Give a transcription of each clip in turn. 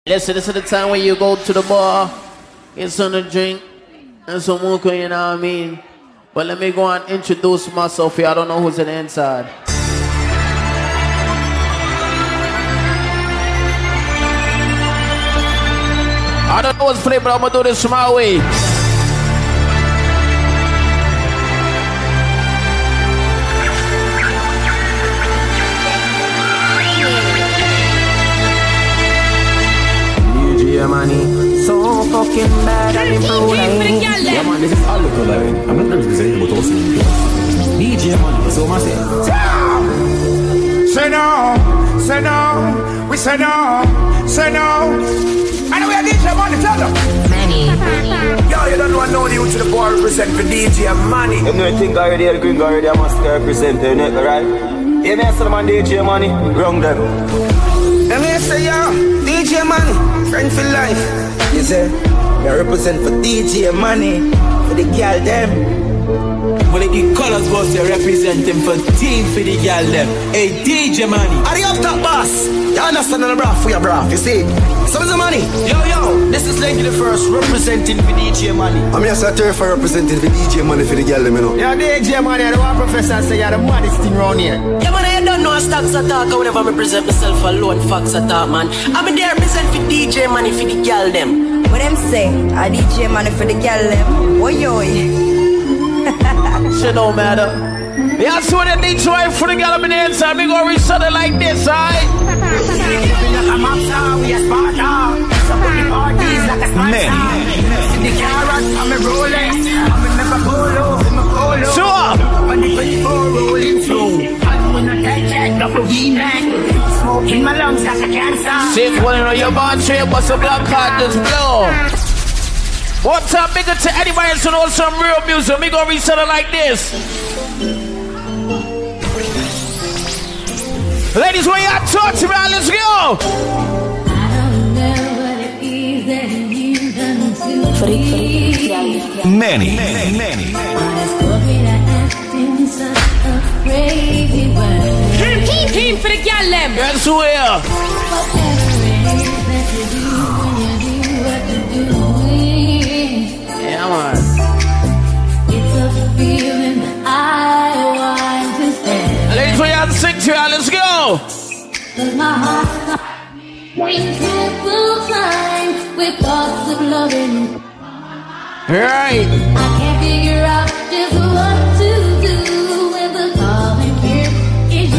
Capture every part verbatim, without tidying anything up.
Listen, this is the time when you go to the bar, get something to drink, and some hookah, you know what I mean? But let me go and introduce myself here. I don't know who's in the inside. I don't know what's playing, but I'm gonna do this my way. Yeah, Manny. So fucking bad at the blue line. Yeah, man, this is all local line. I'm not representing, but also D J Manny, so I say. Say no, say no, we say no, say no. And we are D J Manny, tell them. Manny. Yo, you don't want no you to the bar represent for D J Manny. You know, think already, the green already, I must represent the net, right? Yeah, me, I said, man, D J Manny, wrong them. And me say, yo, D J Manny, friend for life. You say, I represent for D J Manny, for the Gyal Dem. When they give colors, boss, you represent him for team for the Gyal Dem. Hey, D J Manny. Are you up top, boss? You understand the braff for your braff, you see? Some of the money. Yo, yo, this is Lenky the First, representing for D J Manny. I'm just a turf for representing for D J Manny for the Gyal Dem, you know. Yeah, D J Manny, I don't want professor say you're the maddest thing around here. Yeah, man, I don't know stocks attack. Whenever I present myself alone, facts attack, man. I'm in there represent for D J Manny for the Gyal Dem. What them say? I D J Manny for the Gyal Dem. Oi, oi. Shit don't matter. Yeah, I swear that Detroit for the Gyal Dem in the inside. We gonna reach something like this, alright? Sure. Smoking my lungs like a cancer. Six one on your bond tree, but some black card just blow. One time, bigger to anybody else who knows some real music. We gonna reach something like this. Ladies, when y'all talk to me, let's go. I don't know what it is that you done to me. Manny, Manny, Manny. In such a crazy way. Team, team for the Gyal Dem. That's who we are. Whatever it is that you do when you do what you're doing. Yeah, man. It's a feeling that I want to stand. Ladies, when y'all sing to y'all, let's go. Cause my heart's in triple time with thoughts of loving. Right. I can't figure out just what to do when the calling here is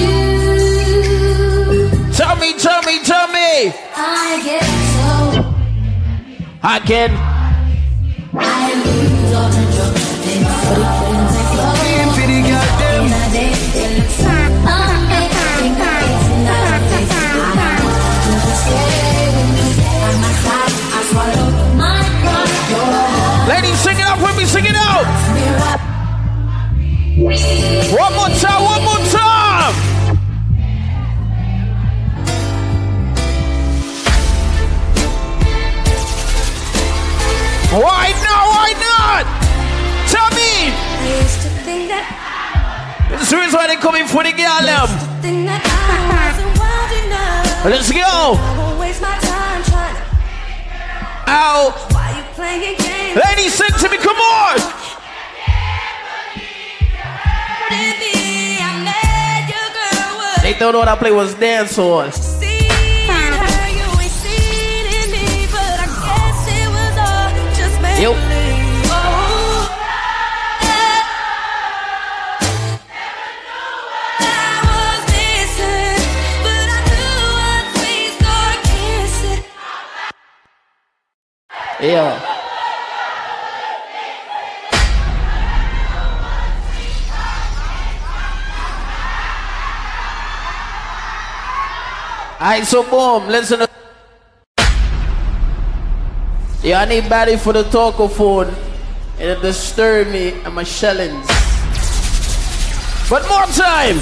you. Tell me, tell me, tell me. I get so I can. I lose all control. Then my friends are flowing. For the Gyal Dem. It looks amazing. It's not a face. I want you to stay with me. At my side, I swallow my pride. Ladies, sing it up with me, sing it out. One more time, one more time. Why not? Why not? Tell me. I used to think that This is the reason why they coming for the Gyal Dem. think that I wasn't wild enough. Let's go. I won't waste my time trying to. Ow. Why you playing games? Ladies, sing to me, come on. They don't know what I play was dancehall. Yep. Yeah. Alright, so boom, listen to. Yeah, I need battery for the talker phone. It'll disturb me and my shellings. But more time.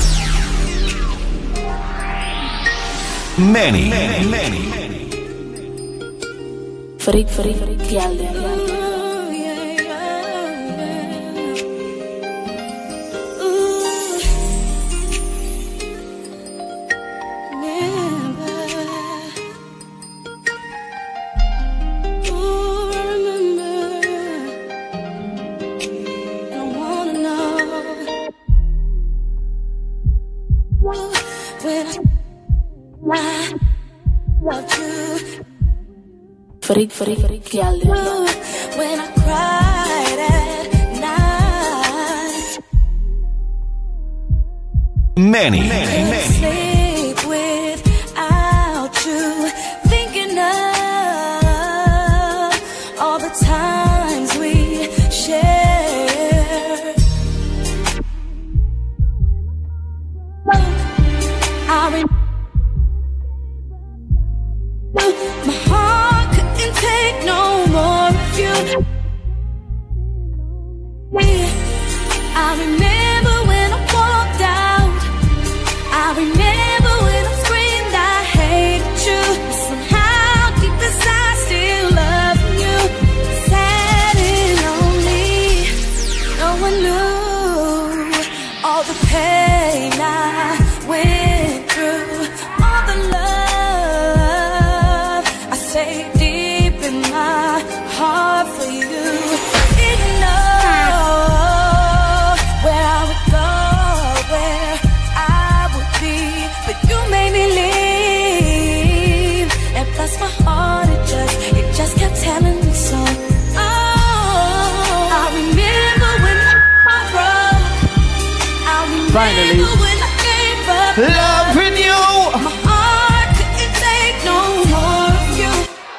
Manny, Manny, Manny. Freak, freak, freak, Gyal Dem. for the, for the, for the Gyal Dem. When I cried at night, Manny. Manny. Manny. Sleep without you, thinking of all the times we shared. I remember my heart couldn't take no more of you. I remember when I walked out. I remember when I screamed I hated you. Somehow deep inside still loving you. Sad and lonely. No one knew all the pain I went through, all the love I saved deep in my heart for you. Didn't know where I would go, where I would be, but you made me leave. And plus my heart, it just, it just kept telling me so. Oh, I remember when I broke. I remember Finally. when I gave up. Loving you. My heart couldn't take no more of you.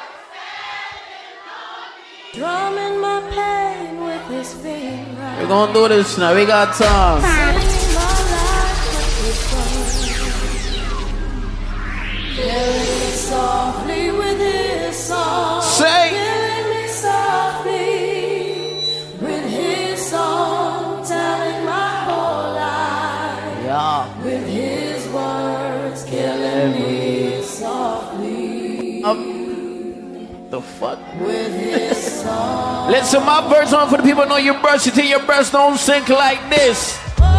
Drumming my pain with his finger. We're gonna do this now. We got time. Singing my life with his song. Killing me softly with his song. Say. Killing me softly with his song. Telling my whole life. Yeah. With his words, killing me softly. Um, the fuck? With his song. Listen, my verse on for the people know you brush it till your breasts don't sink like this.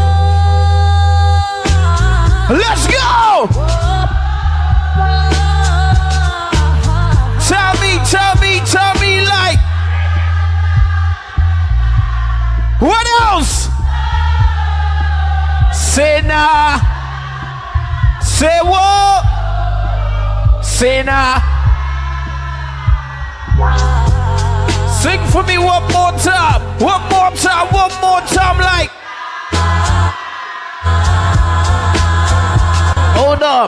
Let's go! Tell me, tell me, tell me like. What else? Say nah. Say what? Say nah. Sing for me one more time. One more time, one more time like. Hold up.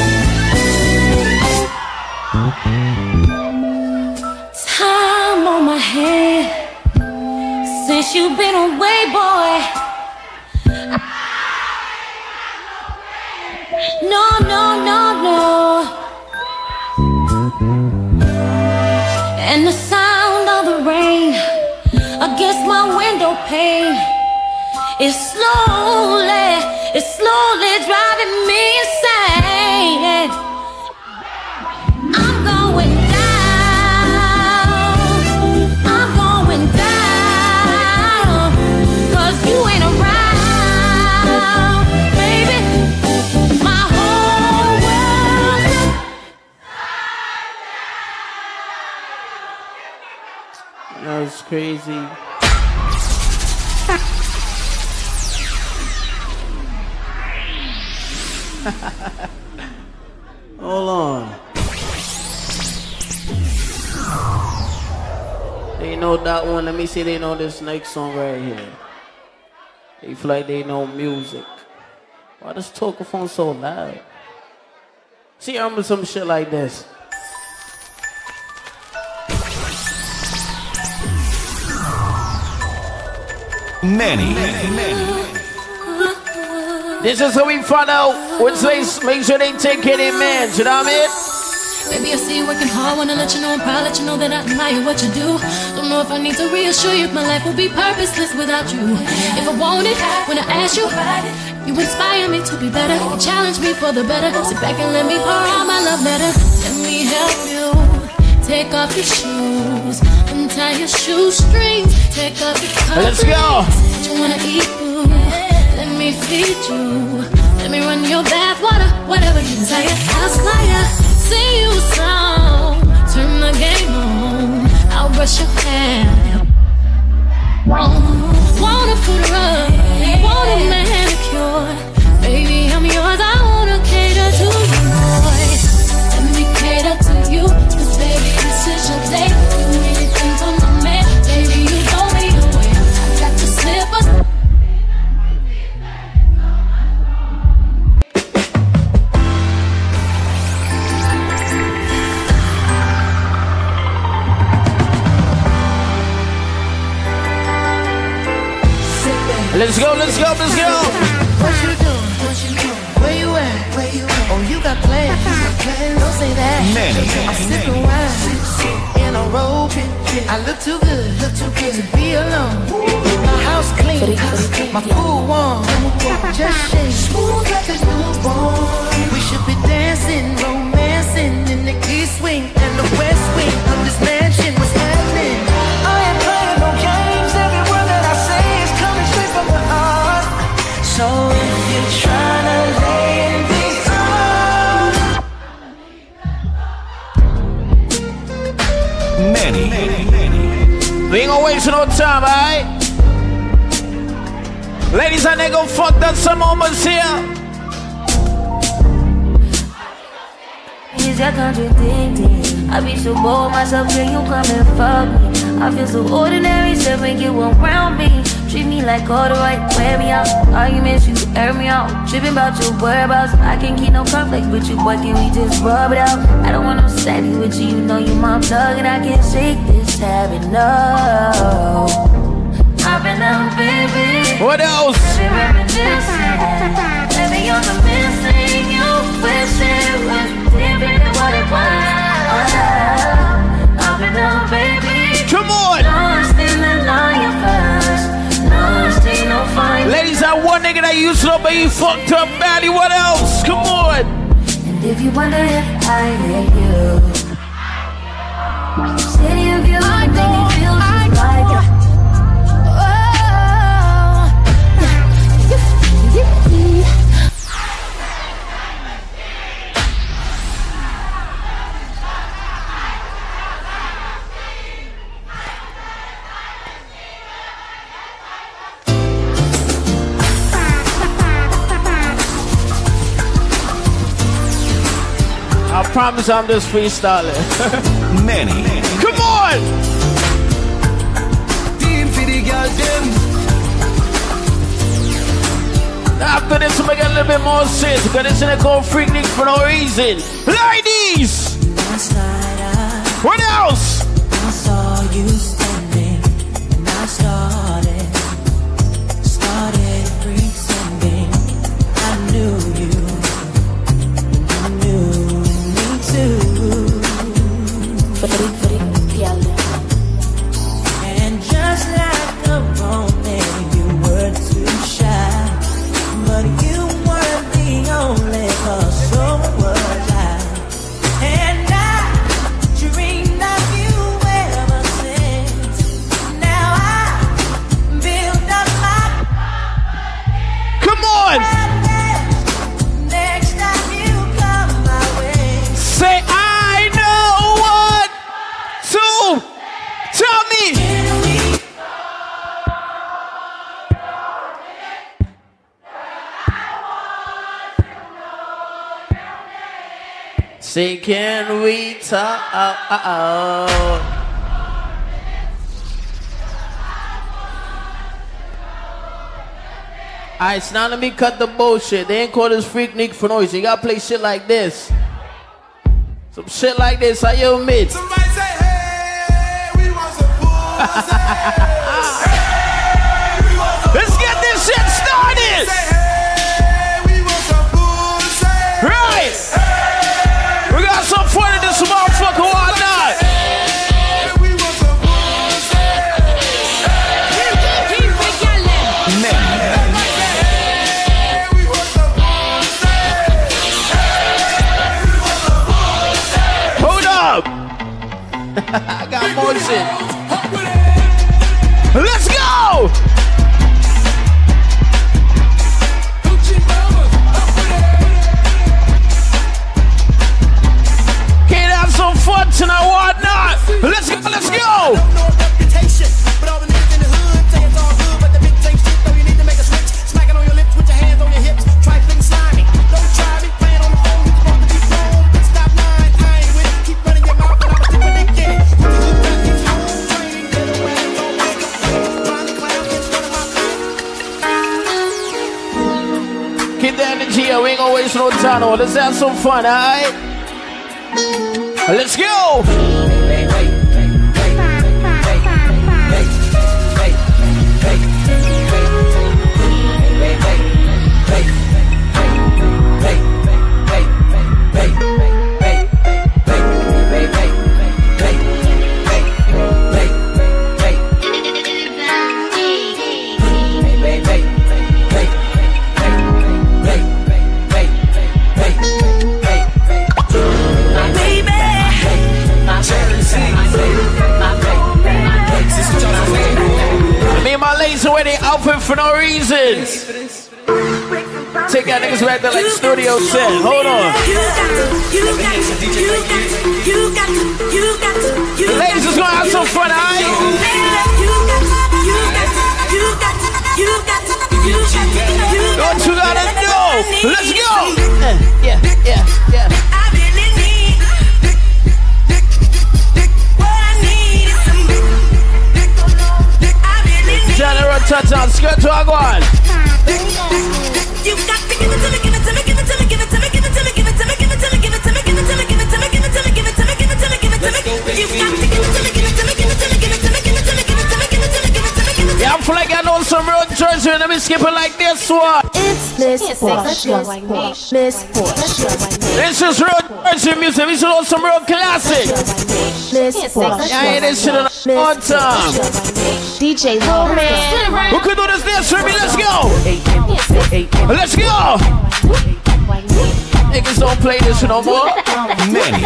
Time on my hand since you've been away, boy. No, no, no, no. And the sound of the rain against my window pane is slowly, it's slowly driving me insane. I'm going down, I'm going down, 'cause you ain't around, baby. My whole world. That's crazy. Hold on. They know that one. Let me see. They know this next song right here. They feel like they know music. Why does talkaphone so loud? See, I remember some shit like this. Manny. Manny. This is how we find out which they make sure they take care of their man. You know what I mean? Baby, I see you working hard, wanna let you know I'm proud, let you know that I admire what you do. Don't know if I need to reassure you, my life will be purposeless without you. If I want it, when I ask you, you inspire me to be better, you challenge me for the better. Sit back and let me pour out my love letter. Let me help you, take off your shoes, untie your shoestrings, take off your clothes. Let's go. You wanna eat food, let me feed you, let me run your bath water, whatever you desire. I'll slide, sing you a song, turn the game on, I'll brush your hair. Wanna put her up, want a manicure, baby I'm yours, I wanna cater to you, boy. Let me cater to you, 'cause baby this is your day. Let's go, let's go, let's go. What you doing? What you doing? Where you at? Where you at? Oh, you got plans. Don't say that. Manny. I'm sipping wine in a robe. I look too good, look too good to be alone. My house clean, my food warm. Just shake, smooth like a newborn. We should be dancing, romancing in the east wing and the west wing of this mansion. What's happening? I ain't playing no games. Every word that I say is coming straight from the heart. So if you're trying to lay in these arms, Manny. We ain't gonna waste no time, alright? Ladies and they gon' fuck that some moments here. Is that contradicting? I be so bold myself, can you come and fuck me? I feel so ordinary, so make you around me. Treat me like all the right, wear me out. Arguments, you air me out. Tripping about your whereabouts. I can't keep no conflict with you, boy, can we just rub it out? I don't want no steady with you, you know you my plug. And I can't shake this habit, no. I've been out, baby. What else? Baby, reminiscing. Baby, you're the missing. You wish it was different than what it was. I've been out, baby. Come on. Lost in the line first. Lost in no fight. Ladies, that one nigga that used to be fucked up badly. What else? Come on. And if you wonder if I hate you, city of you, I think it feels just like it. I promise I'm just freestyling. Manny. Come on! Team for the Gyal Dem. After this, we make it a little bit more sense. Because this ain't called Freak Nick for no reason. Ladies! last night I, What else? I saw you standing, and I started, started pretending I knew you. And just like a moment, you were too shy, but you weren't the only cause, so was I. And I dreamed of you ever since. Now I build up my. Come on! Next time you come my way, Say I know what to tell me. Say can we talk? Alright, so now let me cut the bullshit. They ain't call this Freak Nick for noise. You gotta play shit like this. Some shit like this, I you admit. Somebody say, hey, we want some pussy. Hey, we want some Let's get this shit started. Say, hey, we want some pussy. Right. Hey, We got some fun in this motherfucker, why not? hey, we want some pussy. Manny. Hey, we want some pussy. Hold up. I got more shit. Let's go. Can't have some fun tonight, why not? Let's go, let's go. Keep the energy here, we ain't gonna waste no time. No. Let's have some fun, alright? Let's go! outfit for no reason. Take that niggas back to like studio set. Hold on. The ladies is gonna have some fun, alright? What you gotta do? Let's go! Yeah, yeah, yeah. General touchdown, skirt to Agwan. You got to give it to me, give it to me, give it to me, give it to me, give it to me, give it to me, give it to me, give it to me, give it to me, give it to me, give it to me, give it to me, give it to me, give it to me. You got to give it to me, give it to me, give it to me, give it to me, give it to me, give it to me, give it to me, give it to me, give it to me. Yeah, I feel like I know some real Jersey, and let me skip it like this one. It's Miss Porsche, Miss Porsche. This is real Jersey music. We should know some real classic. Miss Porsche. I ain't this shit on time. D J Loman. Who can do this dance for me? Let's go. Let's go. Niggas don't play this no more. Manny.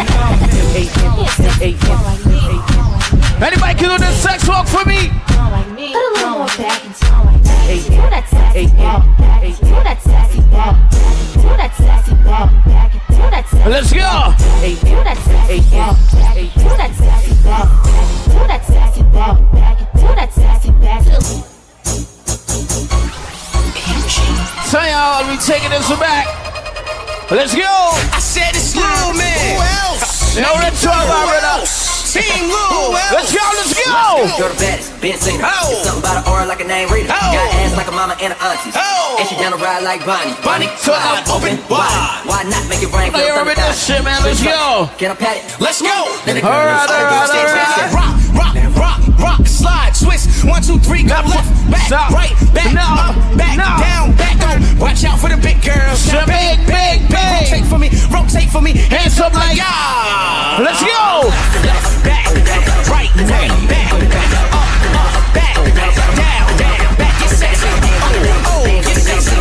Anybody can do this sex walk for me? Put a little more back into it. Do that sassy back. Do that sassy back. Do that sassy back. Do that sassy back. Let's go. Do that sassy back. Do that sassy back. Do that sassy back. Do that sassy back. Tell y'all we taking this back. Let's go. I said it's Lil Man. Who else? No red twelve already. Team Lil. Let's go, let's go. You're the baddest, been seen her. It's something about an aura like a name reader. Got ass like a mama and an auntie. And she down the ride like Bonnie. Bonnie, so I'm open wide. Why not make it rain? Hey, remember this shit, man. Let's go. Can I pat it? Let's go. All right, all right, all right. Rock, rock, rock, rock, slide, twist. One, two, three, go left, back, Stop. right, back, No. up, back, No. down, back, go. Watch out for the big girls. Now big, big, big. Rotate for me, rotate for me. Hands up like yeah. Let's go. Back, right, right, back, up, up, back, down, down, back, get sexy. Oh, get sexy.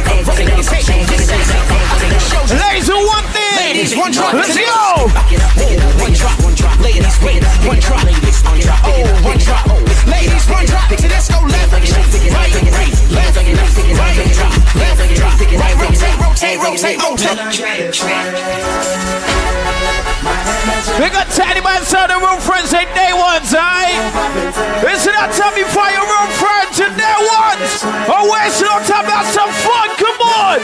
Ladies, do one thing. Ladies, one drop. Let's go. One drop, one drop. Ladies, wait, one drop. One drop. Oh, one drop. Ladies, one drop. So let's go left, right, right, left, right, drop, left, drop, right, rotate, rotate, rotate, rotate. We got tiny man sound the room friends and day ones, alright? Listen that time before your room friends and day ones. Oh, wait, so don't talk about some fun, come on.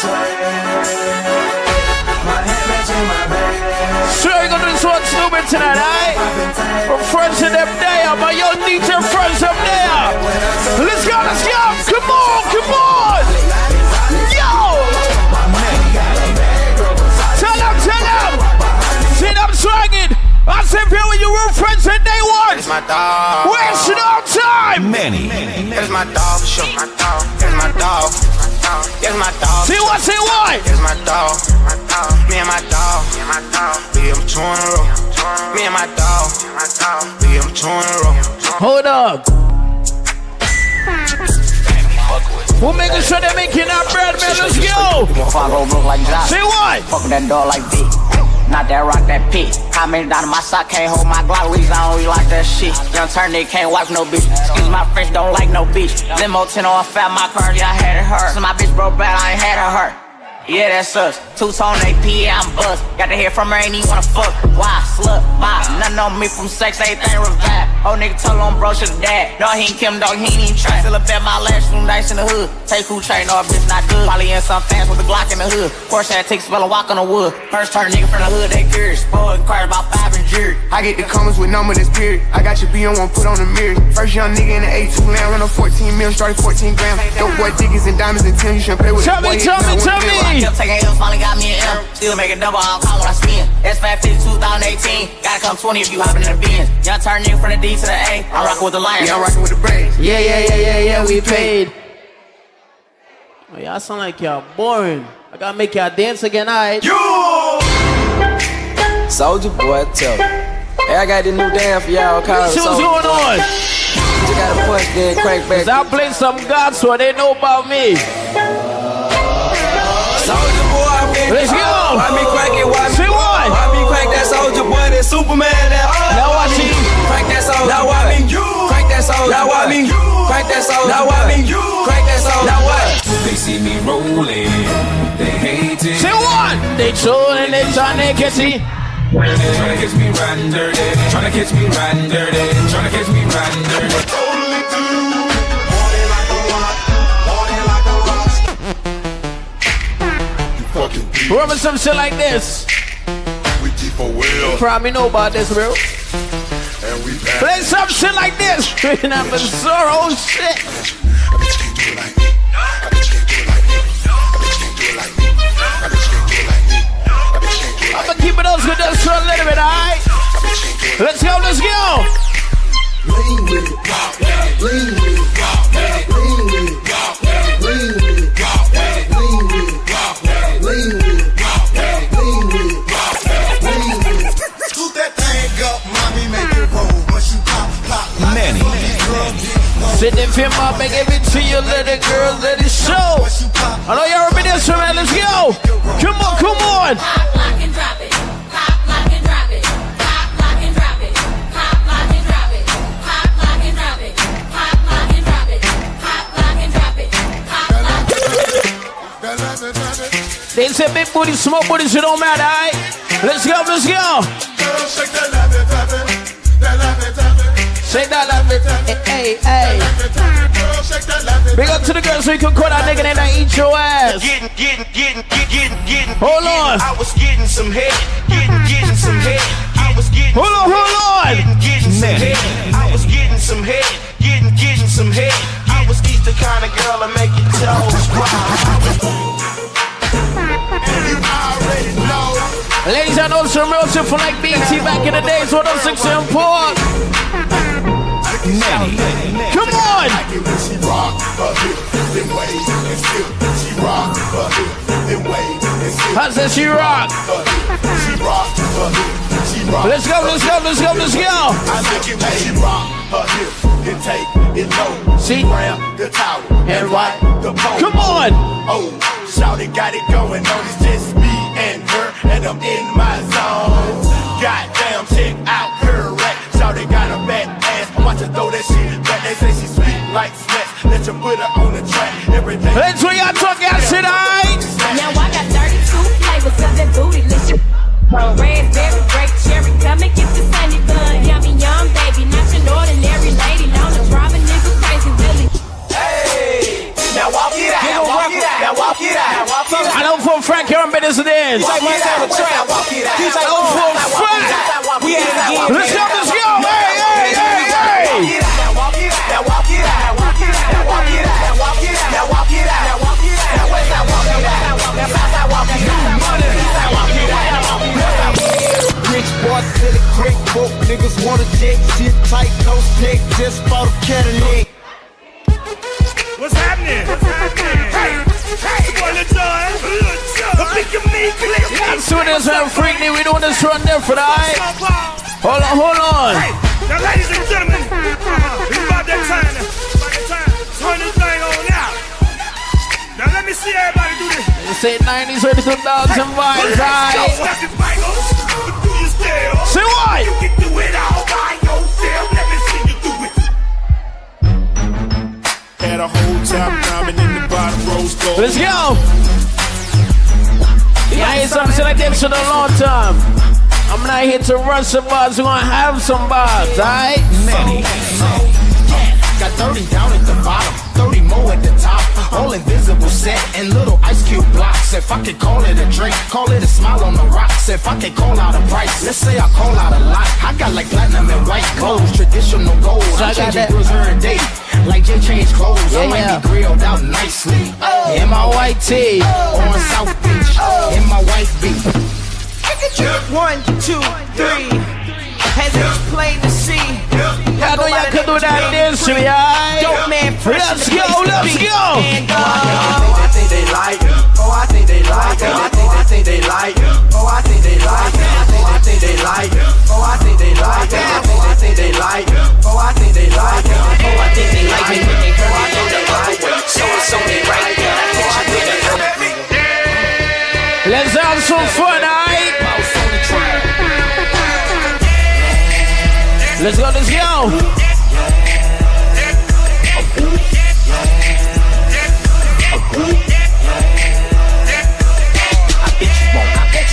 Sure, you're gonna do this one stupid tonight, alright? From friends in them there, my young D J friends up there. Let's go, let's go, come on, come on. Yo! Tell them, tell them. See them swagging. I said, here with your room friends and day one. It's my dog. Waste no time. Manny. It's my dog for sure. My dog. It's my dog. It's my dog. See what? See what? It's my dog. Me and my dog. Me and my dog. We am two in a row. Me and my dog. We am two in a row. Hold up. We're making sure they're making that bread, man. Let's go. See what? Fuck that door like this. Not that rock, that pit. Comment down in my sock, can't hold my Glock. Reason I don't really like that shit. Young turn nigga can't wipe no bitch. Excuse my French, don't like no bitch. Limo ten on fat, my car, yeah, I had it hurt. So my bitch broke bad, I ain't had her hurt. Yeah, that sucks. Two-tone A P, yeah, I'm bust. Got to hear from her, ain't even wanna fuck. Why? Slut, bye. Nothing on me from sex, everything revive. Old nigga told on bro, should've died. No, he ain't Kim, dog, he ain't even try. Still a bet my last room nice in the hood. Take who train, no, bitch not good. Probably in some fans with a Glock in the hood. Porsche had take spell and walk on the wood. First turn nigga from the hood, they curious. Spoiled cars about five and jury. I get the comments with number this period. I got your B on one, put on the mirror. First young nigga in the A two land, run a fourteen mil, started fourteen grams. Dope boy diggers and diamonds and ten, you shouldn't play with tell me, tell me, tell me. I kept taking L's, finally got me an M. Still make a double, I don't call when I spin. S five fifty two thousand eighteen. Gotta come twenty if you hopping in the Benz. Young turn nigga from the D to the A. I'm rocking with the Lions. Yeah, I'm rocking with the Braves. Yeah, yeah, yeah, yeah, yeah, we paid. Oh, y'all sound like y'all boring. I gotta make y'all dance again, alright? Yo! Soldier boy, tell me. Hey, I got this new dance for y'all called See what's going on? You gotta punch, then crank back. Cause I play some God, so they know about me. Soldier boy, I mean, let's go! Why me crank it? Why me, see what? Why me crank that soldier boy? That Superman, that all. Now watch me crank that soldier. Now why me? Crank that soldier. Now why me? Crank that soldier. Now why me? see me rolling, they hate it. Say what? They trolling, they trying to catch me. Trying to catch me riding dirty, trying to catch me riding dirty, trying to catch me riding dirty. Totally do. Party like a rock, party like a rock. You fucking beat. Remember some shit like this? We keep a wheel. You probably know about this, bro. And we back. Play some shit like this. Straight up and sorrow shit. I bitch can't do it like me. I bitch can't do it like me. I bitch can't do it like me. I bitch can't do it like me. I bitch can't do it like me. I'ma keep it up with this for a little bit, alright? Let's go, let's go! Lean with it, lean with it, lean with it, lean with it, lean with it, lean with it, lean with it, lean with it. Scoot that thing up, mommy, make it roll. Once you pop, pop, pop. Manny. Sit in film up and give it to your little girl, let it show. I know y'all remember this one, man. Let's go. Come on, come on. Pop, lock, and drop it. Pop, lock, and drop it. Pop, lock, and drop it. Pop, lock, and drop it. Pop, lock, and drop it. Pop, lock, and drop it. Pop, lock, and drop it. Pop, lock, and drop it. They say big booty, small booty, so don't matter, alright? Let's go, let's go. Shake that love it, love it, that love it, love it. Shake that love it, hey, hey, hey. Big up to the girls so you can call that nigga and I eat your ass. Getting, getting, getting, getting, getting. Hold on. I was getting some head, getting, getting some head. I was getting. Hold on, hold on. Getting, getting some head. I was getting some head, getting, getting some head. I was eat the kind of girl that make your toes cry. You already know. Ladies, I know some real shit for like B T back in the days. one oh six and four. Manny. Come on! She rock her hips, then wave and skip. She rock her hips, then wave and skip. I said she rock. She rock her hips, she rock. Let's go, let's go, let's go, let's go. I like it when she rock her hips, then take it low. She grab the towel and wipe the pole. Come on! Oh, shawty got it going on. It's just me and her, and I'm in my zone. Goddamn, check out her rack. Shawty got a bad ass. Watch her throw that shit back. They say she's sweet like snacks. Let you put her on the track every day. Let's where y'all talk y'all shit, alright? Now I got thirty-two flavors of that booty listen. Raspberry, grape, cherry, come and get the sunny bun. Yummy, yum, baby, not your ordinary lady. Known to drive a nigga crazy, really. Hey, now walk it out, now walk it out, now walk it out, now walk it out. I know for Frank here, I'm better than this. He's like my time of trap, walk it out. He's like, oh, for Frank. We at it again. Let's go, let's go. Hey, hey, hey, hey. Now walk it out, now walk it out, now walk it out, now walk it out, now walk it out, now walk it out, now walk it out. Now where's that walk it out? Now pass that walk it out. Money, that walk it out, now walk it out. Rich boy to the quick book, niggas wanna jet, shit tight, no stick, just bought a Cadillac. What's happening? What's happening? Hey, hey, boy, let's go, let's go. Pick your meat, click. I'm soon as I'm freaking, we doing this run different, alright? Hold on, hold on. Hey, now ladies and gentlemen, uh, it's about that time, about that time. Turn this thing on out. Now let me see everybody do this. You say nineties, early two thousand vibes, alright? Say what? You can do it all by yourself. Let me see you do it. Had a whole top diamond in the bottom rose gold. Let's go. Yeah, I ain't something like this in a long time. I'm not here to run some bars. We're gonna have some bars, alright? Manny. Got thirty down at the bottom, thirty more at the top. All invisible set and little ice cube blocks. If I could call it a drink, call it a smile on the rocks. If I could call out a price, let's say I call out a lot. I got like platinum and white gold, traditional gold. I'm changing girls every day, like Jay changed clothes. Yeah, I might yeah. be grilled out nicely. Oh. In my white tee, oh. On South Beach, oh. In my white beat. One, two, three. Has it's plain to see. I know y'all can do that dance, alright? Dope man, fresh. Let's go, let's go. And go. I think they like it. Oh, I think they like it. I think I think they like it. Oh, I think they like it. I think I think they like it. Oh, I think they like it. I think I think they like it. Oh, I think they like it. Oh, I think they like it. When they heard me, know they like it. So it's only right there. I catch you with it. Let's have some fun, alright? Let's go, let's go. Yeah.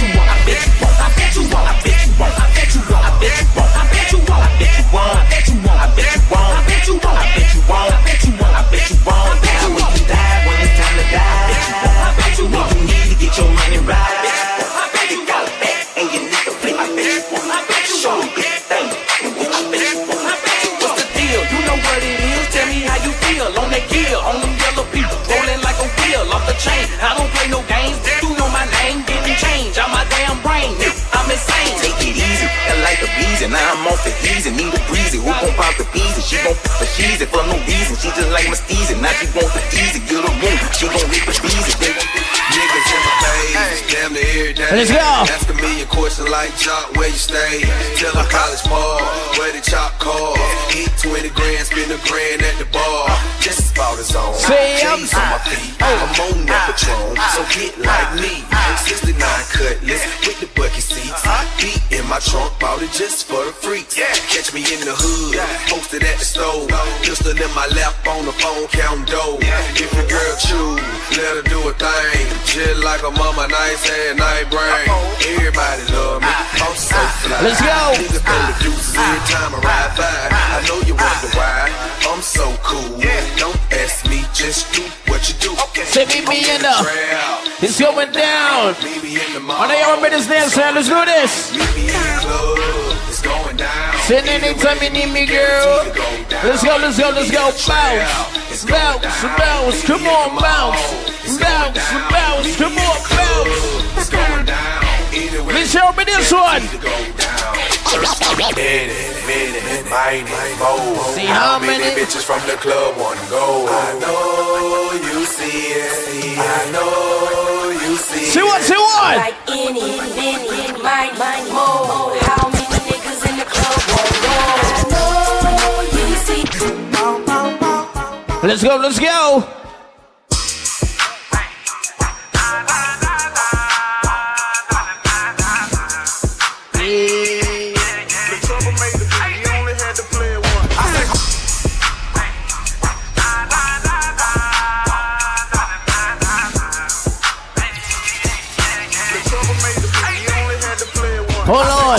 you won't. I bet you won't. I bet you won't. I bet you won't. I bet you won't. I bet you won't. I bet you won't. I bet you won't. I bet you won't. I bet you won't. I bet you won't. I bet you won't. I bet you won't. I bet you won't. I bet you won't. When you die, when it's time to die. I bet you won't. I bet you won't. You need to get your money right. I bet you got a back and you need to flip. I bet you won't. I bet you show a big thing. I bet you won't. I bet you what's the deal? You know what it is. Tell me how you feel on that gear, on them yellow people rolling like a wheel off the chain. I don't play no games. You know my name didn't change. I'm my damn brain. I'm insane. Take it easy. I like the bees and now I'm off the easy. Need a breezy. Who gon' pop the bees? And she gon' f the cheesy for no reason. She just like my steezy. Now she want the easy. Get a room. She gon' hit the beezy. Niggas in my face, damn near every day. Let's go. Asking me a question like Jock, where you stay? Tell a college ball, where the chop cars. Eat twenty grand, spend a grand at the bar. Just about his own. Say J's on my feet, I'm on that Patron. So get like me, sixty-nine cutlass with the bucket seats. Beat in my trunk, bought it just for the freaks. Catch me in the hood, posted at the stove. Pistol in my lap on the phone, counting dough. If your girl choose, let her do a thing. Just like a mama, nice and night brain. Everybody love me, I'm so fly. Let's go. Niggas throw the deuces every time I ride by. I know you wonder why, I'm so cool. Don't ask me, just do what you do. Say meet me in the, it's going down. I know y'all remember this dance, man. Let's do this. Meet me in the club, it's going down. Send anytime you need me, girl. Let's go, let's go, let's go. Bounce, bounce, bounce. Come on, bounce. Bounce, bounce. Come on, bounce. It's going down. Let's show me this one. See how many bitches from the club want to go. I know you see it. I know you see it. See what, see what? Like any, any, my, my, mo. How many niggas in the club want to go? I know you see. Let's go, let's go. Hold on.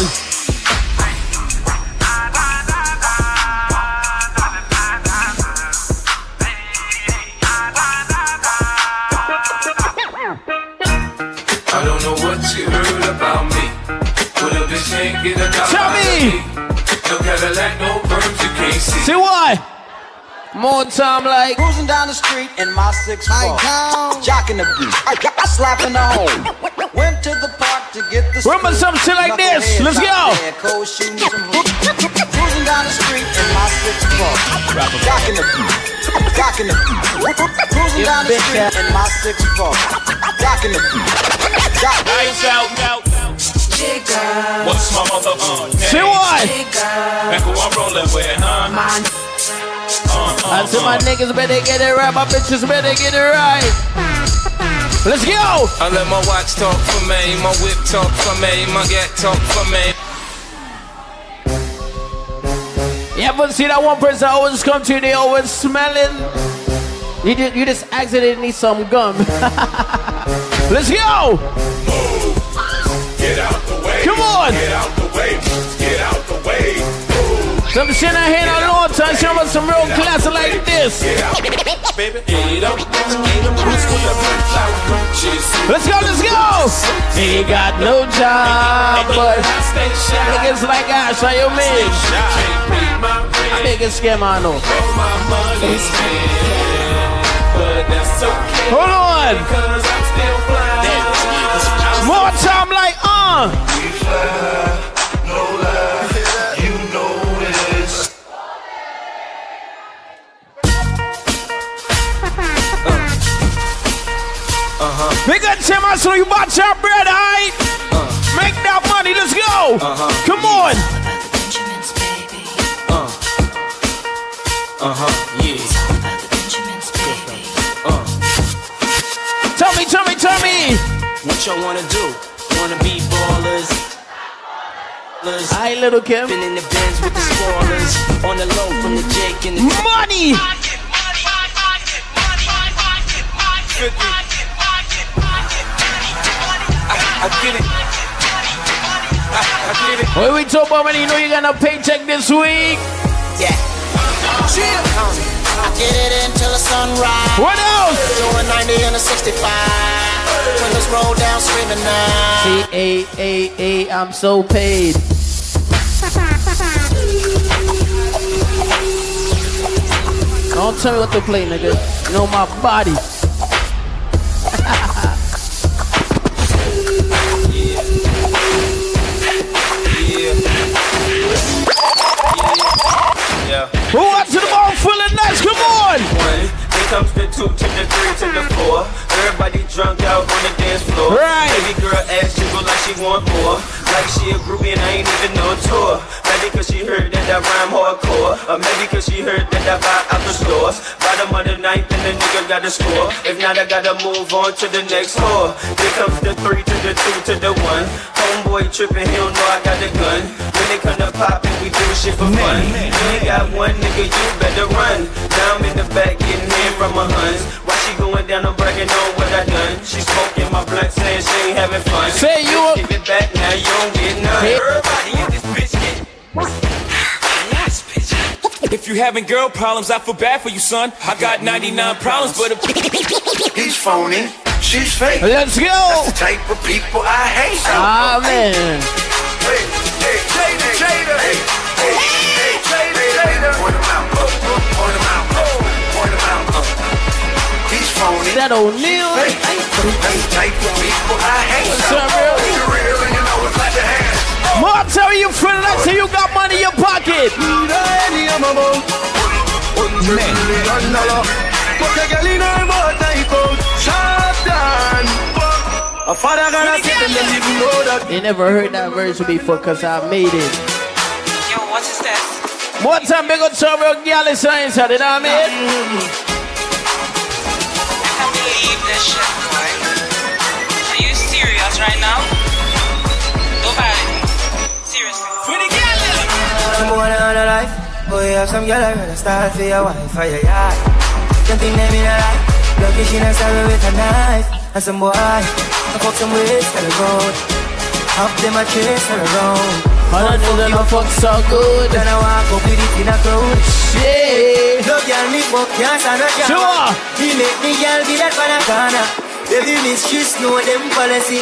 I don't know what you heard about me. But a bitch can't get a dollar. Tell me. No Cadillac, no perms, you can't see. See what? More time like cruising down the street in my six four, jocking the beat, I, I slapping the home. Went to the park to get the. Remember some shit like this. Let's go. Cruising down the street in my six four, jocking the beat, jocking the beat. Cruising down the street in my six four, jocking the beat. Lights out, out. What's my mother on? See what? Back who I'm rolling with, huh? I said my niggas better get it right, my bitches better get it right. Let's go! I let my watch talk for me, my whip talk for me, my gat talk for me. You ever see that one person always come to you, they always smelling? You just, you just accidentally need some gum. Let's go! Move. Get out the way. Come on! Get out the way. Get out the way. Some shit I hear a long time, show us some real classic like this. Let's go, let's go! He got no job, but niggas like Ash, are you mean? Biggest scam I know. Hold on! More time like, uh! Uh-huh. Big up Tim, so you bought your bread, alright? Uh. Make that money, let's go! Uh-huh. Come on! Uh. Uh-huh, yeah. Uh. Tell me, tell me, tell me! What y'all wanna do? Wanna be ballers? Hi, little Kim. Been in the Benz with the spoilers. On the low from the Jake and the money! I, I get it. When we talk about money, you know you're gonna paycheck this week. Yeah. Chill. I get it until the sunrise. What else? Doing ninety and a sixty-five. Windows roll down, screaming now. See, a, a, a, I'm so paid. Don't tell me what to play, nigga. You know my body. Yeah. Who wants to the ball feeling nice? Come on! One, here comes the two to the three to the four. Everybody drunk out on the dance floor. Right. Baby girl ass jiggle like she want more. Like she a groupie and I ain't even no tour. Maybe cause she heard that I rhyme hardcore. Or maybe cause she heard that I buy out the stores. Bottom of the ninth and the nigga got a score. If not, I gotta move on to the next four. Here comes the three to the two to the one. Homeboy tripping, he don't know I got the gun. When they come to poppin', we do shit for fun. You ain't got one nigga, you better run. Now I'm in the back getting in from my huns. Why she going down, I'm bragging on what I done. She smoking my blunt, saying she ain't having fun. Say you up. Give it back, now you don't get none. Hey. Everybody in this bitch get. If you having girl problems, I feel bad for you, son. I got ninety-nine problems, but a He's phony, she's fake. Let's go. That's the type of people I hate. Ah, man. Hey, hey, Jada, Jada, hey, hey, hey, Jada, Jada. Point him out, point him out, point him out. He's phony. That O'Neal. Hey, that's the type of people I hate. What's up, real? You're real and you know it's like your hands. More tell you friend, I say you got money in your pocket. They never heard that version before because I made it. Yo, what is that? More time, big up some real Gyal Dem science, you know what I mean? I can't believe this shit, boy. Are you serious right now? Nobody. Seriously. For the Gyal Dem. I'm going on a life. Boy, you have some girl I'm gonna start for your wife for your yard. Don't think they mean a life. Lucky she not sorry with a knife. And some boy, I fuck some ways to the road. Half them a chase around. All I know that I fuck so good. Then I walk up with it in a crowd. Shit. No girl me fuck, can't stand no girl. Sure. He make me girl be that for the corner. Every mistress know them policy.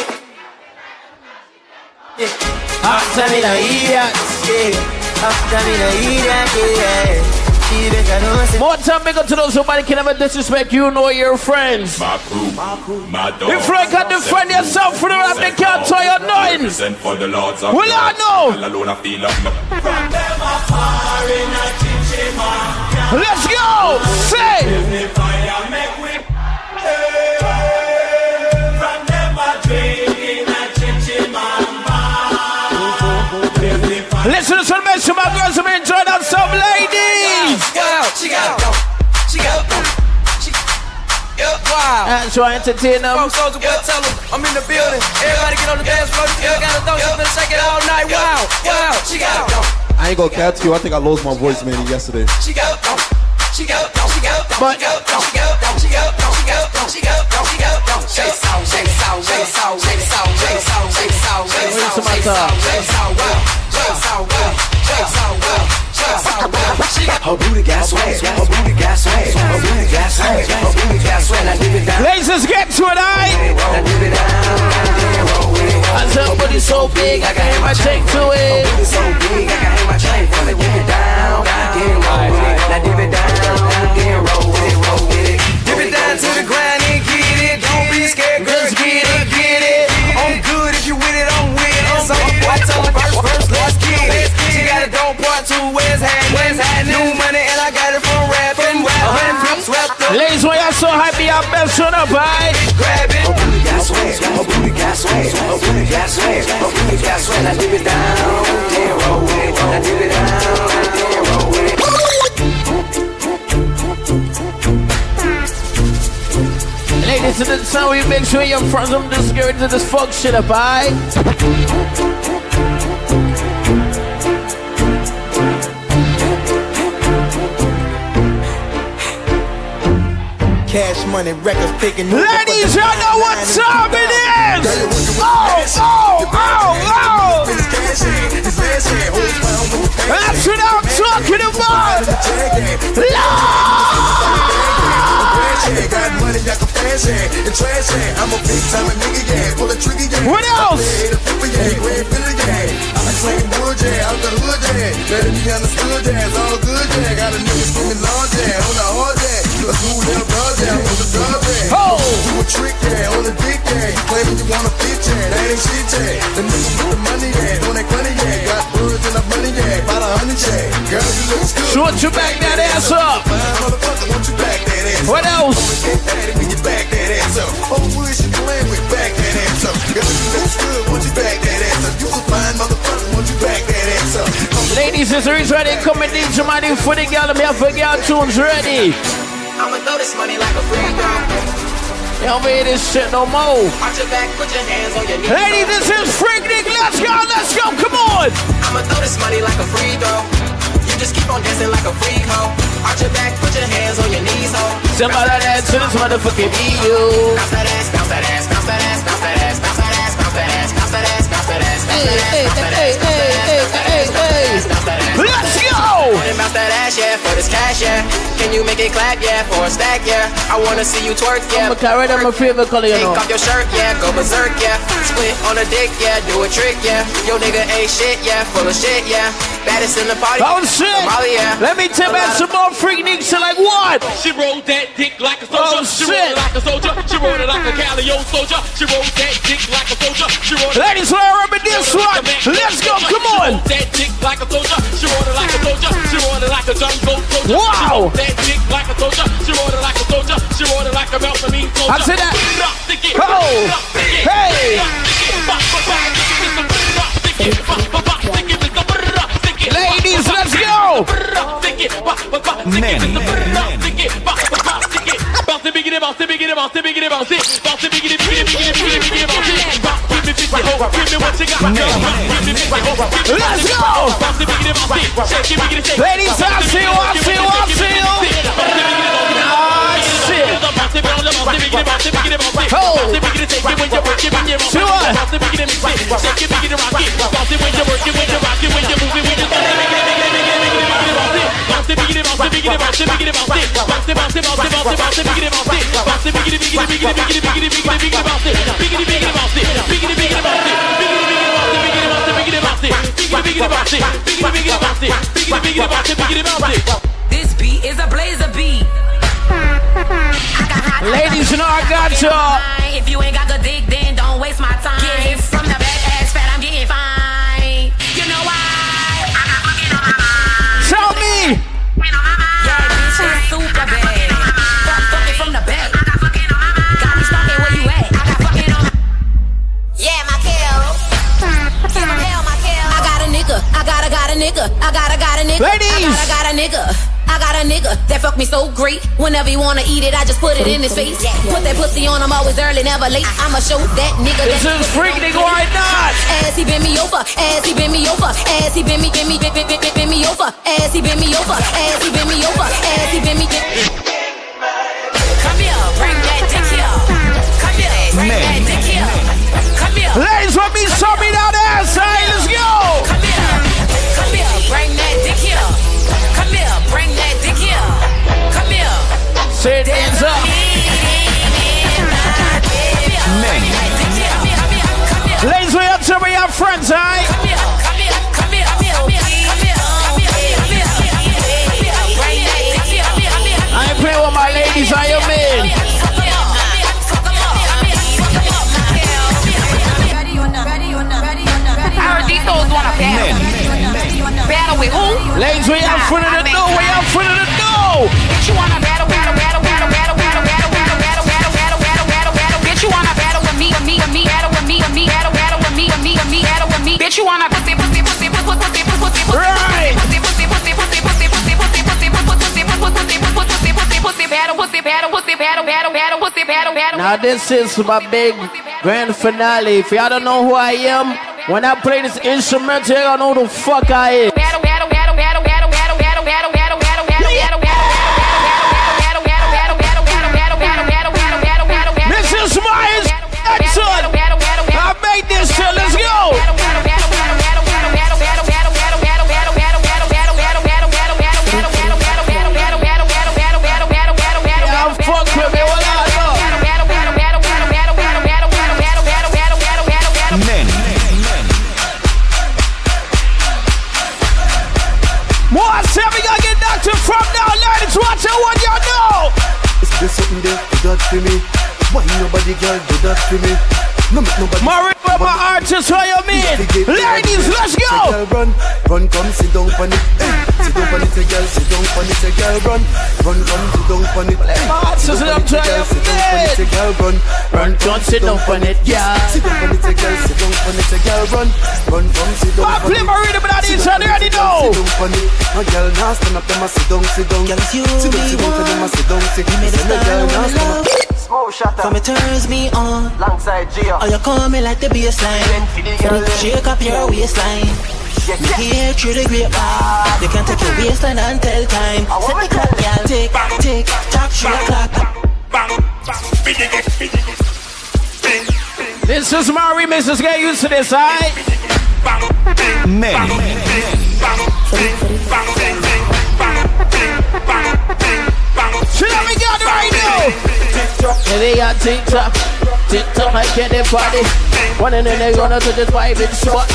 Yeah. After me the idiot. Yeah. After me the idiot, yeah. More time, big up to those who can never disrespect you nor your friends. My crew, my crew, my dog. If you can't defend yourself for the rap, they can't tell you nothing. For the Lords of well, I know. Alone I feel like let's go. Say. Listen to some message my girls who enjoy that some ladies. Wow, she got go, she got go, she, yeah, wow. And so I entertain them. Soldier boy, tell them I'm in the building. Everybody get on the dance floor. You gotta know she's been shaking all night. Wow, wow, she got go. I ain't gonna catch you. I think I lost my voice, man, yesterday. She got go, she got go, she got go, she got go, she got go, she got go, she got go, she got go, she got go. Shake sound, shake sound, shake sound, shake sound, shake sound, shake sound, shake sound, shake sound, shake sound, well, shake sound, well, shake sound, well, shake sound, well. Her booty got swag, her booty got swag, her booty got swag, her booty got swag. Now dip it down. Ladies, let's get to it, aight? Now dip it down, now roll with it. I said, her booty so big, I can hit my chain to it. Her booty so big, I can hit my chain from it. Dip it down, then roll with it. Now dip it down, then roll with it, roll with it. Dip it down to the ground and get it. Don't be scared, girl, get it, get it. I'm good if you with it, I'm with it. So I tell her first, first, let's get it. She got a dope part two, where's happening? New money and I got it from rapping. Ladies, when y'all so happy, y'all best shut up, aight? Grab it. Her booty got swag, her booty got swag, her booty got swag, her booty got swag. Now dip it down, then roll with it. Now dip it down, then roll with it. Ladies, in the time we make sure your friends don't just get into this fuck shit up, aight? Cash money records picking. Ladies, y'all know what time it is! Oh, oh, oh, oh! That's what I'm talking about. Got money, I can flash it and trash it. I'm a big time nigga, yeah. Pull a trigger, yeah. What else? I'm slanging wood, yeah. Out the hood, yeah. Let it be understood, yeah. It's all good, yeah. Got a nigga screaming large, yeah. On the hard, yeah. A smooth little broad, yeah. On the dub, yeah. Oh! Do a trick, yeah. On the dick, yeah. You claiming you want a fit, yeah. That ain't shit, yeah. The niggas with the money, yeah. On that money, yeah. Got birds and the money, yeah. About a hundred, yeah. Girl, you look good. Short you back that ass up. Motherfucker, won't you back that ass up? What else? When you back that ass up. Oh, wish you playing with back that ass up. Girl, you look good, won't you back that ass up? You a fine motherfucker, won't you back that ass up? Ladies, is there ready? Come and D J Manny for the Gyal Dem here for Gyal tunes ready. I'ma throw this money like a free throw. You don't hear this shit no more. Arch your back, put your hands on your knees. Ladies, this is Freak Nick. Let's go, let's go, come on. I'ma throw this money like a free throw. You just keep on dancing like a freak hoe. Arch your back, put your hands on your knees, ho. Somebody dance to this motherfucking E U. Bounce that ass, bounce that ass, bounce that ass, bounce that ass, bounce that ass, bounce that ass, bounce that ass, bounce that ass, bounce that ass, bounce that ass, bounce that ass, bounce that ass. Let's go! Bounce that ass, yeah, for this cash, yeah. Can you make it clap, yeah, for a stack, yeah. I wanna see you twerk, yeah. I'm a carrot, I'm a favorite color, you know. Take off your shirt, yeah, go berserk, yeah. Split on a dick, yeah, do a trick, yeah. Yo nigga ain't shit, yeah, full of shit, yeah. Baddest in the party. Oh shit! Molly, yeah. Let me tell you some more Freak Nick shit like what? She rolled that dick like a soldier. Oh, she shit. rolled it like a soldier. She rolled it like a Calio soldier. She rolled that dick like a soldier. She rolled it. Ladies, we're up in this one. Let's go, come on. She rolled that dick like a soldier. She rolled it like a soldier. She rolled it like a jungle soldier. Wow. She rolled that dick like a soldier. She rolled it like a soldier. She rolled it like a Melphamine soldier. I said that. Oh. Hey. Ladies, let's go. Manny. Let's go. Ladies, I see you, I see you, I see you. Ah, shit. Oh. This beat is a blazer beat. Ladies, you know I got you. If you ain't got good dick, then don't waste my time. Get hit from the back, ass fat, I'm getting fine. You know why? I got fucking on my mind. Tell me. Yeah, bitch, it's super bad. Fuck, fuck it from the back. I got fucking on my mind. Got me stalking where you at. I got fucking on my Yeah, my kill. Kill him, hell, my kill. I got a nigga. I got a, got a nigga. I got a, got a nigga. Ladies. I got a, got a nigga. I got a nigga that fuck me so great. Whenever he wanna eat it, I just put it in his face. Put that pussy on him, always early, never late. I'ma show that nigga. This is Freak Nick, why not? As he bend me over, as he bend me over, as he bend me, bend me, bend, bend, bend, bend me over, as he bend me over, as he bend me over, as he bend me. Come here, bring that dick here. Come here, bring that dick here. Come here. Ladies, let me show me that ass. Hey, let's go. Come here, come here, bring that dick here. Come here, bring that dick here. Come here. Sit hands up. Ladies, we up to we have friends, alright? Come here, come here, come here, come here, come here, come here, come here, come here. Bring that dick here. I ain't playing with my ladies, I am in. I heard these hoes wanna battle. Battle with who? Ladies, we out front of the door, we out front of the door. Bitch, you wanna battle, battle, battle, battle, battle, battle, battle, battle, battle, battle, battle, battle, battle, battle. Bitch, you wanna battle with me, with me, with me, battle with me, with me, battle, battle with me, with me, with me, battle with me. Bitch, you wanna pussy, pussy, pussy, pussy, pussy, pussy, pussy, right. pussy, pussy, pussy, pussy, pussy, pussy, pussy, pussy, pussy, pussy, pussy, pussy, pussy, pussy, pussy, battle, pussy, battle, pussy, battle, battle, battle, pussy, battle, battle. Now this is my big grand finale. If y'all don't know who I am, when I play this instrumental, y'all know who the fuck I am. Battle, battle, battle, battle, battle, battle, battle, battle, battle, battle, battle, battle, battle. This is my excellent. I made this shit. Let's go. we gonna get knocked in from now. Ladies, watch out what you know. Is this something there? Do that for me. Why nobody girl do that for me? No make nobody. Marie, where my artists, what you mean? Ladies, let's go. Girl, run, run, come sit down on it. Hey, sit down on it, say girl, sit down on it, say girl, run, run, come sit down on it. My artists, I'm trying to say girl, run, run, come sit down on it. Yeah, sit down on it, say girl, sit down on it, say girl, run, run, come sit down on it. I play my rhythm, but I need to already know. Sit down on it. No girl, now stand up, them a sit down, sit down. Sit down, sit down, sit down, them a sit down, sit down. No girl, now stand up. From it turns me on. Alongside Gyal. Oh, you call me like the baseline. Shake up your waistline. Me here through the grapevine. You can take your waistline and tell time. Set the clock, girl. Tick, tick, tock, three o'clock. This is my remix. Let's get used to this, alright? Manny. Should I be got right now? Yeah, they got TikTok, TikTok like anybody. One and then they gonna to this vibing spot.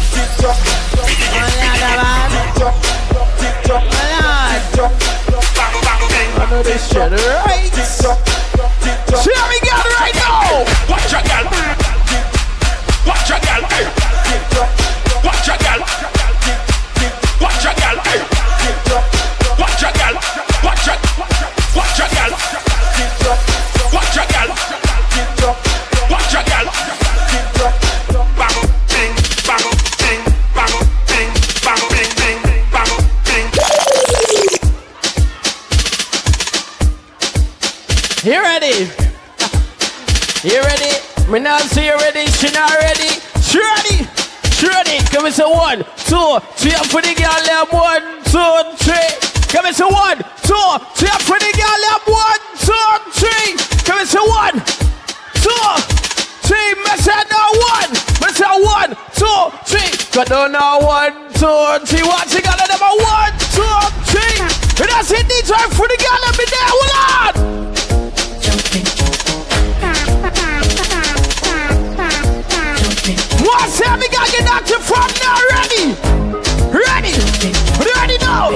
I know this shit right. Should I be got right now? Watch your gal. Watch your gal. Watch your gal. Watch your gal. Watch your gal. Watch your Watch your gal. Watch your gal. Watch your gal. Bang, bing, bang, bing, bang, bing, bang, bing, bing, bang, bing. You ready? You ready? Me not see you ready. She not ready. She ready. She ready. Come and say one, two, three. I'm for the girl. Them one, two, three. Come and say one, two, three. I'm for the girl. Them one, two, three. Come and say one, two, three. Me say no one. Me say one, two, three. Got down now one, two, three. Watch the girl. Them a one, two, three. And that's it. D J for the girl. Let me there. Hold on. What's that? We gotta get knocked in from now. Ready? Ready? Ready now?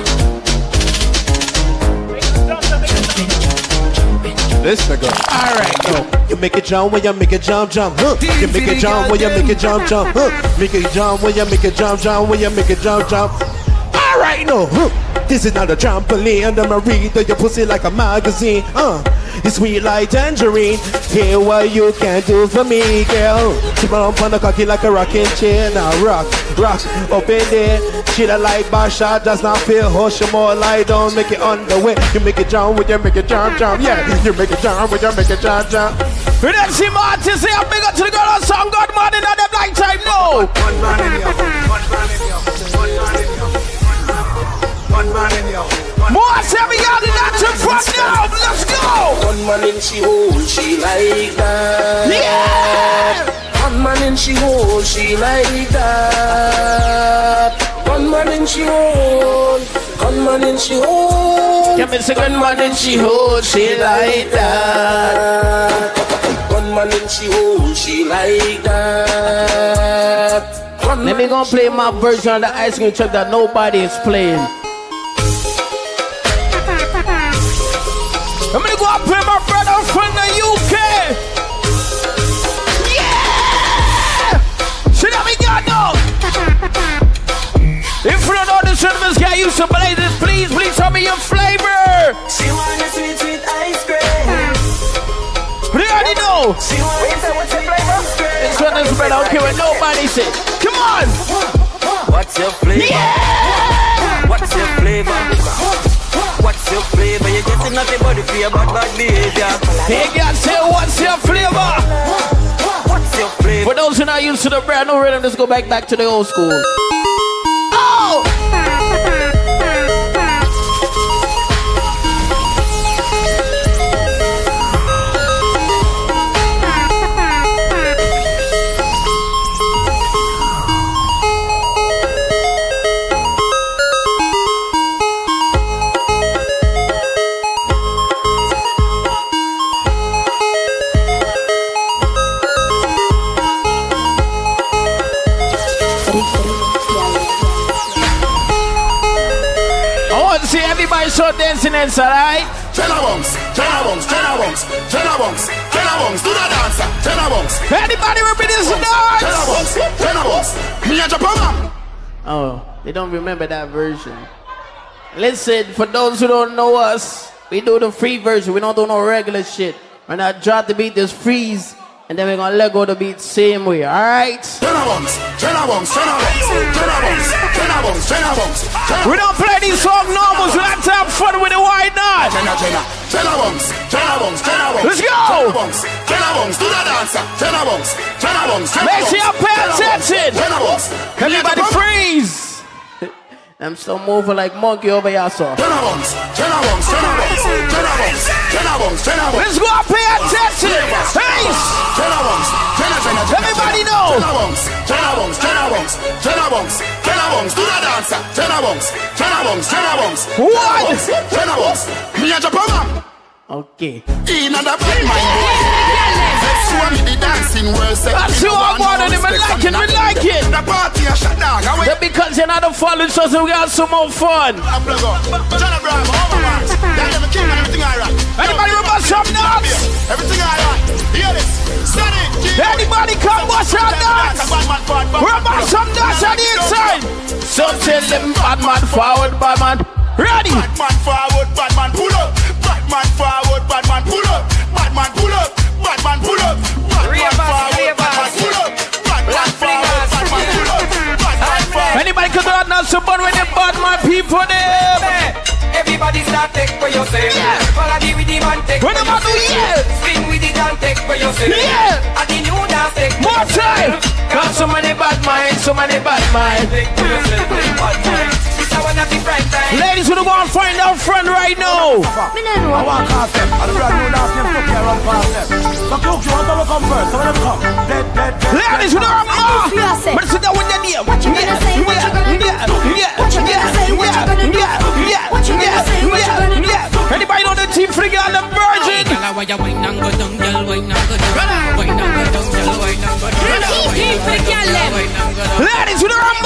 This nigga. Alright, yo. You make it jump when you make it jump, jump, huh? You make it jump when you make it jump, jump, huh? Make it jump when you make it jump, jump, when you make it jump, jump. Alright, no, huh? This is not a trampoline, and I'ma read your pussy like a magazine, uh. It's sweet like tangerine. Hear what you can do for me, girl. Sit up on the cocky like a rocking chair. Now rock, rock, up in there. She that like Basha does not feel hush. You more lie down, make it on the way. You make it jump with you, make it jump, jump. Yeah, you make it jump with you, make it jump, jump. We don't see my artists say I'm big up to the girl on song. God man in them lifetime, no. One man in the oven, one man in the oven, one man in the oven, one man in the oven. More say we got it out in front now. Let's go. One man in she hole, she like that. Yeah. One man in she hole, she like that. One man in she hole, one man in she hole. Give me second man in she hole, she like that. One man in she hole, she like that. Let me go play my version of the ice cream truck that nobody is playing. I'm gonna go and play my brother from the U K. Yeah! Should I be got now? If you don't know the service guy used to play this, please, please tell me your flavor. She want a sweet, sweet ice cream. We already know. She want a sweet, sweet ice cream. This one is better. I don't care what nobody says. Come on. What's your flavor? Yeah! What's your flavor? What's your flavor? You're getting nothing but for your bad, bad behavior. Hey, girl, say what's your flavor? What's your flavor? For those who are not used to the brand new rhythm, let's go back back to the old school. Oh! Gyal to see everybody start dancing inside, alright? Jenna Bunks, Jenna Bunks, Jenna Bunks, Jenna Bunks, Jenna Bunks, do the dancer, Jenna Bunks. Anybody repeat this dance? Jenna Bunks, Jenna Bunks, me and Japan. Oh, they don't remember that version. Listen, for those who don't know us, we do the free version. We don't do no regular shit. When I drop the beat, just freeze, and then we're gonna let go of the beat same way, alright? Jenna Bunks, Jenna Bunks, Jenna Bunks, Jenna Bunks, Jenna Bunks, Jenna Bunks. We don't play these songs normals, we like to have fun with it, why not? Jenna, Jenna, Jenna Bunks, Jenna Bunks, Jenna Bunks. Let's go! Jenna Bunks, Jenna Bunks, do the dancer, Jenna Bunks, Jenna Bunks, Jenna Bunks. Make sure you pay attention! Jenna Bunks, everybody freeze! I'm still moving like monkey over here, so. Jenna Bunks, Jenna Bunks, Jenna Bunks, Jenna Bunks, Jenna Bunks, Jenna Bunks. Let's go, pay attention! Hey! Jenna Bunks, Jenna, Jenna, Jenna. Everybody know! Jenna Bunks, Jenna Bunks, Jenna Bunks, Jenna Bunks, Jenna Bunks, do the dancer, Jenna Bunks, Jenna Bunks, Jenna Bunks. What? Jenna Bunks, me and Japan. Okay. In and up my boy. Let's show me the dancing world. That's who I wanted him. I like it, I like it. The party a shut down. That because you're not a following show, so we got some more fun. Anybody remember some nuts? Everything I like. Hear this. Steady. Anybody come watch our nuts? Remember some nuts on the inside? So tell them bad man forward, bad man. Ready? Bad man forward, bad man pull up. Bad man forward, bad man pull up. Bad man pull up. Bad man pull up. Bad man forward, bad man pull up. Bad man forward, bad man pull up. Bad man forward. Anybody could not know someone with the bad man people there. Everybody start take for yourself. Follow the with the man take for yourself. Spin with it and take for yourself. Yeah. And the new dance take for more time. Got so many bad minds, so many bad minds. Take for yourself, bad minds. Ladies, we're going to find our friend right now. I want to ask them. I don't know that them took care of past them. So cook, you want to come first? So when them come, dead, dead, dead. Ladies, we're going to but sit down with your name. What you gonna say? What you gonna do? What you gonna say? What you gonna do? What you gonna say? What you gonna do? Anybody know the team figure on the virgin? Ladies, we're going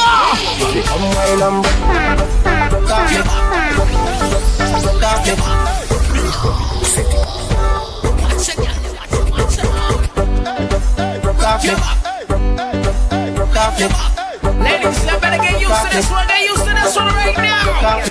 Ladies, I better get used to this one. Get used to this one right now.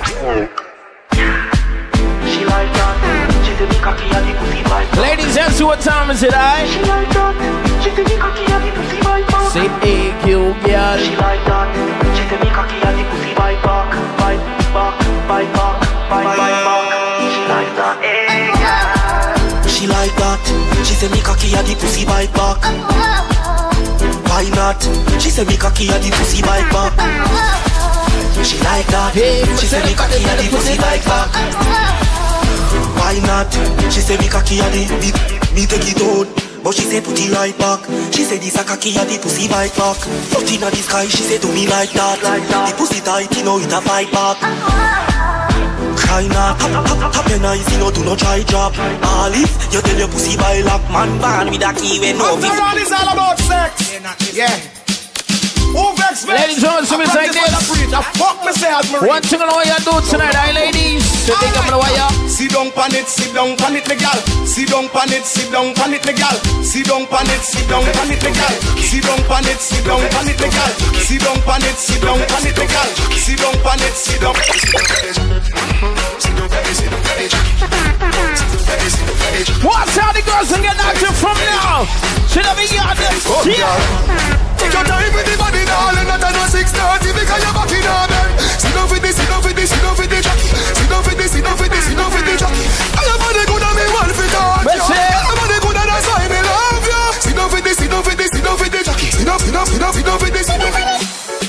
She like that. She said me cocky and the pussy bite. Ladies, answer what time is it, I? She like that. She said me cocky and the pussy bite. Say A Q, girl. She like that. She said me cocky and the pussy bite back, bite back, bite back, bite back. She like that. Hey, girl. She like that. She said me cocky and the pussy bite back. Why not? She said me cocky and the pussy bite back. She like that. She said me cocky and the pussy bite back. Why not? She said me cocky and the me, me take it out. But she said put it right back. She said this a cocky and the pussy bite back. Put in the sky, she said do me like that. The pussy tight, you know it a fight back. Cry not, hap, hap, hap your eyes, you know do not try drop. All if you tell your pussy by lock, man born with a key when no. After all is all about sex. Yeah. Ladies and gentlemen, it's like this. One thing I know what you do tonight, eh, ladies? So think I'm gonna wire. Sit down pan it, sit down pan it, me gal. Sit down pan it, sit down pan it, me gal. Sit down pan it, sit down pan it, me gal. Sit down pan it, sit down pan it, me gal. Sit down pan it, sit down pan it, me gal. Sit down pan it, sit down. What's how the girls can get active from now? Should I be on this? Take your time with the body, darling. Not at six thirty because you're back in our bed. Sit down for this, sit down for this, sit down for this. Sit down for this, sit down for this, sit down for this. I am body good and me one fit on you. I am body good and that's why me love you. Sit down for this, sit down for this, sit down for this. Sit down, sit down, sit down, sit down for this, sit down for this.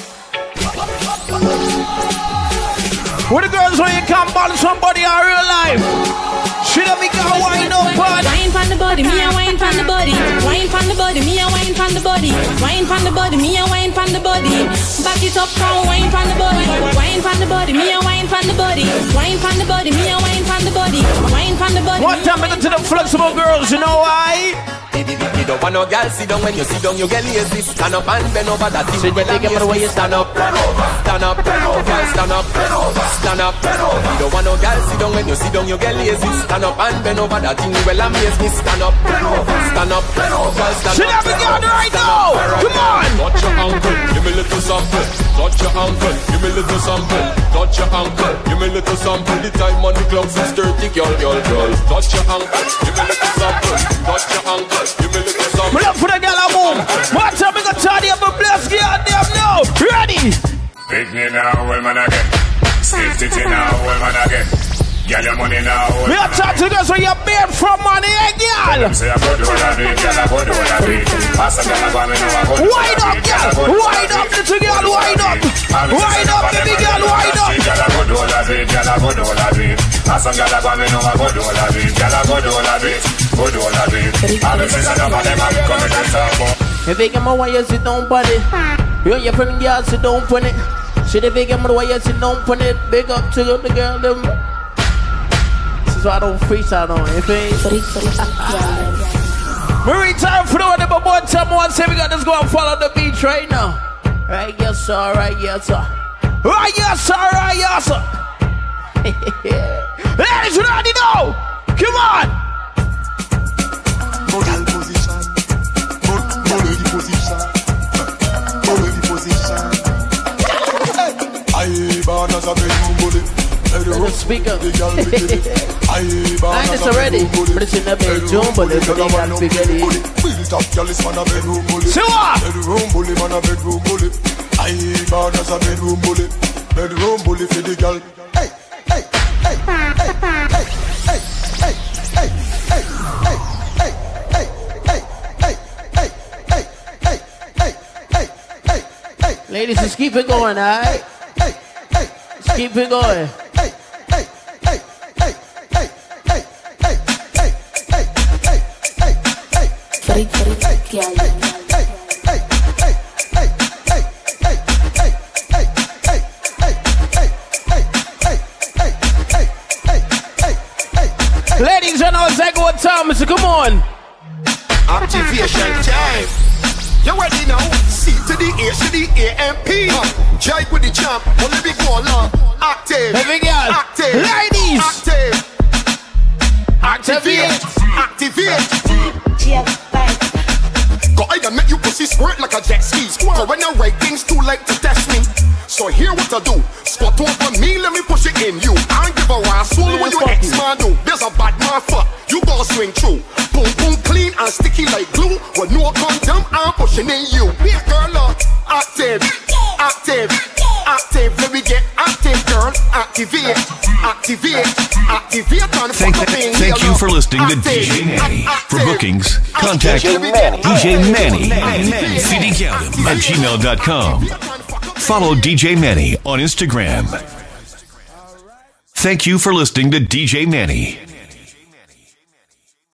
What the girls when you can't balance somebody in real life? Should have become a wine up part. Wine from the body, me a wine from the body. Wine from the body, me a wine from the body. Wine from the body, me a wine from the body. Back it up, come wine from the body. Wine from the body, me a wine from the body. Wine from the body, me a wine from the body. Wine from the body. One time I get to the flexible girls, you know why? You don't want no girl sit down when you sit down, you get lazy. Stand up and bend over that thing. Well, I'm here, way you stand up, stand up, girl, stand up, stand up. You don't want no girl sit down when you sit down, you get lazy. Stand up and bend over that thing. Well, I'm here, stand up, stand up, girl, stand up. Should have begun right now. Come on. Touch your ankle, give me a little sample. Touch your ankle, give me a little sample. Touch your ankle, give me a little sample. The time on the clock is thirty, girl, girl, girl. Touch your ankle, give me a little sample. Touch your ankle, give me a little sample. We look for the girl a move. Watch out, we got Gyal Dem and bless Gyal Dem now. Ready? Pick me now, well man again. Stiff titty now, well man again. Gyal your money now. We are talking to us where you're made from money, eh, girl? Say I go do all of it, gyal I go do all of it. Pass a gyal I go me know I go do all of it. Wind up, girl. Wind up, little girl. Wind up. Wind up, baby girl. Wind up. Gyal I go do all of it, gyal I go do all of it. Pass a gyal I go me know I go do all of it. Gyal I go do all of it, go do all of it. All the friends that over them I be coming to talk. If you get my way, you sit down on it. You and your friend girl sit down on it. Should if you get my way, you sit down on it. Big up to the girl them. So I don't freestyle on it. If it ain't Marine time for the one of one time one say we got to go and follow the beach right now. Right, yes sir, right, yes sir. Right, yes sir, right, yes sir. Ladies, you already know. Come on. Model position. Model position. Model position. I born as a bedroom bully. The speaker. I ain't this already, but it's in the bedroom, but it's in the bedroom. Built up, girl, is man a bedroom bully. See what? Bedroom bully, man a bedroom bully. I born as a bedroom bully. Bedroom bully for the girl. Hey, hey, hey, hey, hey, hey, hey, hey, hey, hey, hey, hey, hey, hey, hey, hey, hey, hey, hey. Ladies, just keep it going, alright? Just keep it going. Ladies and all, say good time, so come on. Activation time. You ready now? C to the A to the A M P. Jive with the champ. Only big go along. Active. Every girl. Active. Ladies. Active. Activate. Activate. Go ahead and make you pussy squirt like a jet ski. So when I write things too late to test me. So here what I do. Squat over me, let me push it in you. I don't give a rascal what your ex-man do. There's a bad man fuck. You gotta swing through. Boom, boom, clean and sticky like glue. With no condom, I'm pushing in you. Be a girl up. Active. Active. Active. Let me get active, girl. Activate. Activate. Activate and Thank, thank you for listening to D J Manny. For bookings, contact D J Manny. C D Gyal Dem at gmail dot com. Follow D J Manny on Instagram. Thank you for listening to D J Manny.